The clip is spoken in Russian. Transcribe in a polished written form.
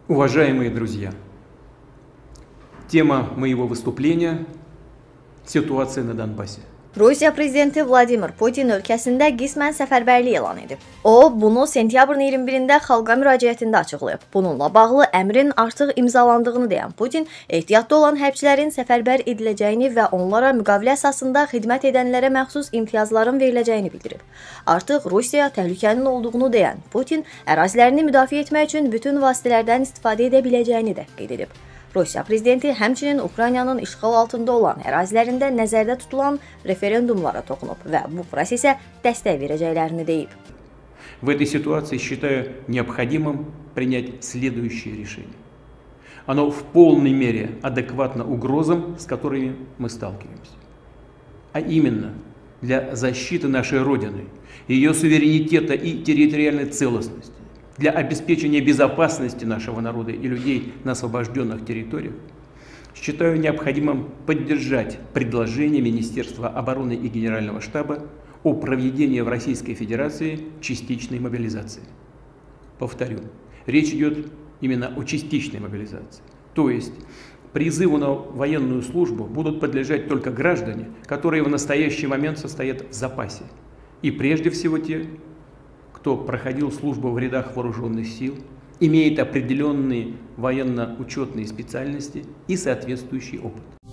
Уважаемые друзья, tема моего выступления – ситуация на Донбассе. Rusiya prezidenti Vladimir Putin ölkəsində qismən səfərbərlik elan edib. O, bunu sentyabrın 21-də xalqa müraciətində açıqlayıb. Bununla bağlı əmrin artıq imzalandığını deyən Putin, ehtiyatda olan hərbçilərin səfərbər ediləcəyini və onlara müqavilə əsasında xidmət edənlərə məxsus imtiyazların veriləcəyini bildirib. Artıq Rusiya təhlükənin olduğunu deyən Putin, ərazilərini müdafiə etmək üçün bütün vasitələrdən istifadə edə biləcəyini də qeyd edib. Rusiya prezidenti həmçinin Ukraynanın işğal altında olan ərazilərində nəzərdə tutulan referendumlara toxunub və bu prosesə dəstək verəcəklərini deyib. В этой ситуации считаю необходимым принять следующее решение. Оно в полной мере адекватно угрозам, с которыми мы сталкиваемся. А именно, для защиты нашей Родины, ее суверенитета и территориальной целостности, для обеспечения безопасности нашего народа и людей на освобожденных территориях, считаю необходимым поддержать предложение Министерства обороны и Генерального штаба о проведении в Российской Федерации частичной мобилизации. Повторю, речь идет именно о частичной мобилизации. То есть призыву на военную службу будут подлежать только граждане, которые в настоящий момент состоят в запасе. И прежде всего те, кто проходил службу в рядах вооруженных сил, имеет определенные военно-учетные специальности и соответствующий опыт.